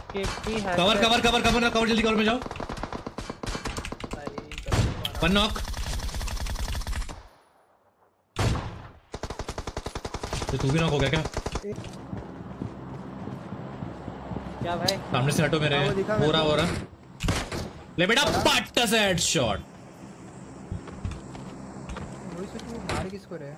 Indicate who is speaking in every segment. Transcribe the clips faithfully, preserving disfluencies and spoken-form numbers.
Speaker 1: Cover cover cover cover cover जल्दी cover में जाओ। One knock. तू भी नॉक हो गया क्या?
Speaker 2: क्या भाई?
Speaker 1: सामने से हटो मेरे। हो रहा हो रहा ले बेटा पट्टा से हेडशॉट।
Speaker 3: वही से तू मार किसको रहे?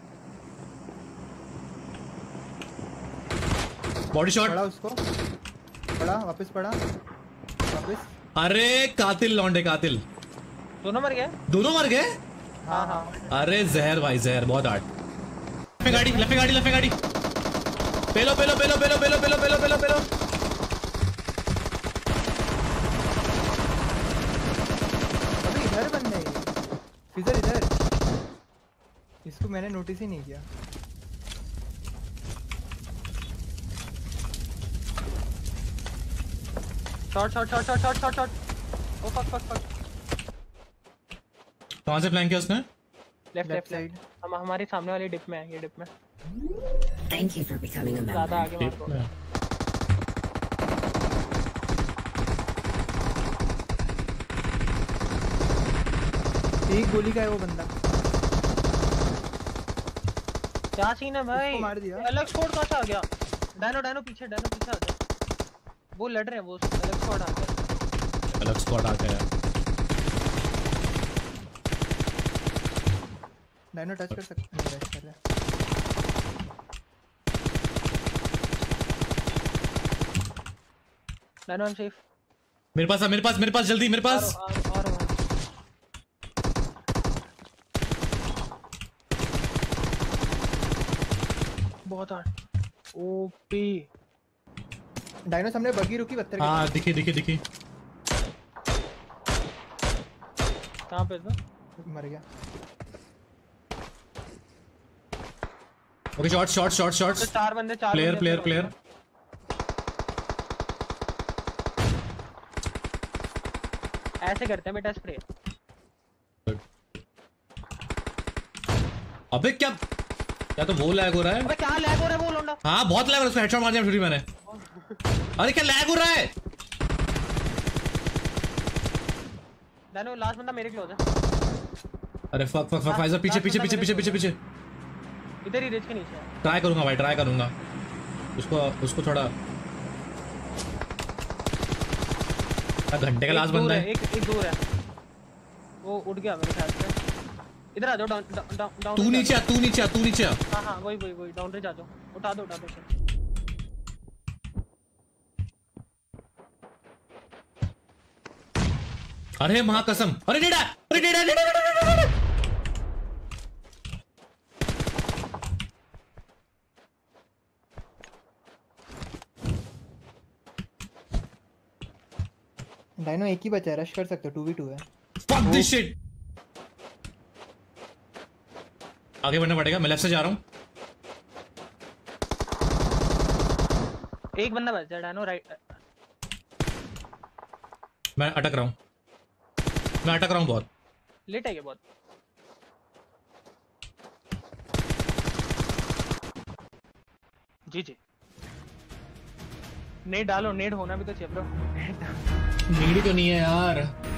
Speaker 1: बॉडी शॉट
Speaker 3: पड़ा उसको। पड़ा वापस पड़ा वापस।
Speaker 1: अरे कातिल लौंडे कातिल।
Speaker 2: दोनों मर गए?
Speaker 1: दोनों मर गए?
Speaker 2: हाँ हाँ।
Speaker 1: अरे जहर भाई जहर बहुत हार्ड। लफे गाड़ी लफे गाड़ी लफे गाड़ी। पेलो पेलो पेलो पेलो पेलो पेलो पेलो पेलो पेलो।
Speaker 3: अबे इधर बंदे हैं। फिजर इधर। इसको मैंने नोटिस ही नहीं किया।
Speaker 2: Shot shot shot shot shot shot shot. Oh fuck fuck fuck.
Speaker 1: कहां से प्लान किया उसने?
Speaker 2: Left left side. हम हमारे सामने वाली डिप में है। ये डिप में।
Speaker 4: Thank you for becoming a member.
Speaker 2: ज्यादा आगे मार दो।
Speaker 3: एक गोली का है वो बंदा।
Speaker 2: क्या सीन है भाई?
Speaker 3: मार दिया।
Speaker 2: अलग स्क्वाड कहां से आ गया? डायनो डायनो पीछे डायनो पीछे आ जा। वो लड़ रहे हैं वो अलग स्क्वाड आ गया।
Speaker 1: अलग स्क्वाड आ गया।
Speaker 3: डायनो टच कर सकते हैं। टच कर रहा है।
Speaker 2: Dyno I am safe.
Speaker 1: मेरे पास मेरे पास मेरे पास जल्दी मेरे पास।
Speaker 2: आ रहा आ रहा। बहुत हार्ड। ओपी।
Speaker 3: डायनो सामने बगी रुकी पत्थर।
Speaker 1: हाँ दिखी दिखी दिखी।
Speaker 2: कहाँ पे था?
Speaker 3: मर गया।
Speaker 1: Okay shot shot shot shots.
Speaker 2: तो चार बंदे चार
Speaker 1: प्लेयर
Speaker 2: बंदे
Speaker 1: प्लेयर प्लेयर।
Speaker 2: ऐसे करते हैं बेटा स्प्रे।
Speaker 1: अबे क्या क्या तो वो लैग हो रहा है।
Speaker 2: अबे क्या लैग हो रहा है वो लोंडा?
Speaker 1: हाँ बहुत लैग हो रहा है। उसको हेडशॉट मार दिया छुरी मैंने। अरे क्या लैग हो रहा है?
Speaker 2: डायनो लास्ट बंदा मेरे क्लोज है।
Speaker 1: अरे फक फक फक फाइजर पीछे पीछे पीछे पीछे पीछे पीछे।
Speaker 2: इधर ही रिच के नीचे।
Speaker 1: ट्राई करूंगा भाई ट्राई करूंगा। उसको उसको थोड़ा घंटे का लास्ट बंदा है।
Speaker 2: एक एक दूर है। वो उठ गया मेरे ख्याल से। इधर आ जाओ डाउन डाउन डाउन।
Speaker 1: तू नीचे आ तू नीचे आ तू नीचे आ।
Speaker 2: हां हां वही वही वही डाउन रे जा जाओ। उठा दो उठा दो सर।
Speaker 1: अरे मां कसम। अरे डेडा अरे डेडा डेडा डेडा।
Speaker 3: डायनो एक ही बचा है। रश कर सकते हो। टू वी टू है।
Speaker 1: Fuck this shit. आगे बढ़ना पड़ेगा। मैं लेफ्ट से जा रहा हूं।
Speaker 2: एक बंदा बचा है डायनो राइट।
Speaker 1: मैं अटक रहा हूं। मैं अटक रहा हूं बहुत।
Speaker 2: लेट है ये बहुत। जी जी। नेड डालो। नेड होना भी तो चाहिए ब्रो।
Speaker 1: नीड तो नहीं है यार।